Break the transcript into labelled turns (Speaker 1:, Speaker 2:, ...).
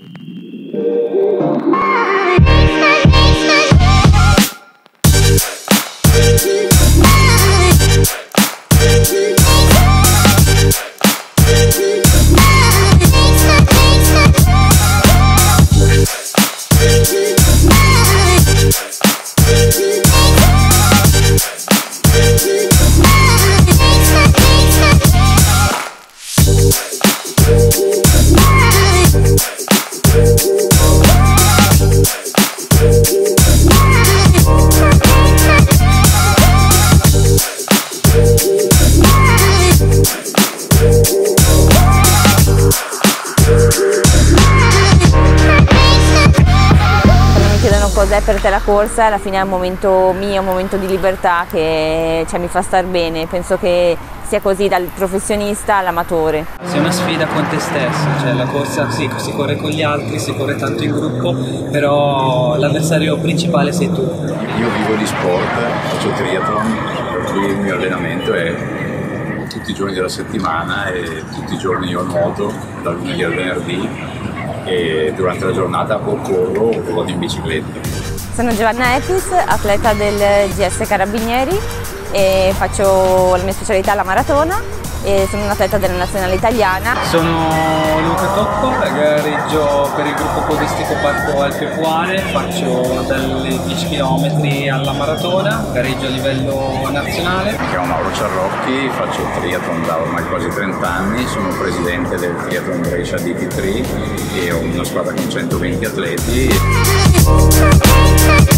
Speaker 1: Cos'è per te la corsa? Alla fine è un momento mio, un momento di libertà che mi fa star bene. Penso che sia così dal professionista all'amatore.
Speaker 2: Sei una sfida con te stesso, cioè la corsa sì, si corre con gli altri, si corre tanto in gruppo, però l'avversario principale sei tu.
Speaker 3: Io vivo di sport, faccio triathlon, per cui il mio allenamento è tutti i giorni della settimana e tutti i giorni io nuoto, dal lunedì al venerdì, e durante la giornata o corro o vado in bicicletta.
Speaker 1: Sono Giovanna Epis, atleta del GS Carabinieri e faccio la mia specialità la maratona e sono un atleta della nazionale italiana.
Speaker 2: Sono Luca Toppo, gareggio per il gruppo podistico Parco Alpe Equale, faccio dalle 10 km alla maratona, gareggio a livello nazionale.
Speaker 3: Mi chiamo Mauro Ciarrocchi, faccio triathlon da ormai quasi 30 anni, sono presidente del Triathlon Brescia DT3 e ho una squadra con 120 atleti.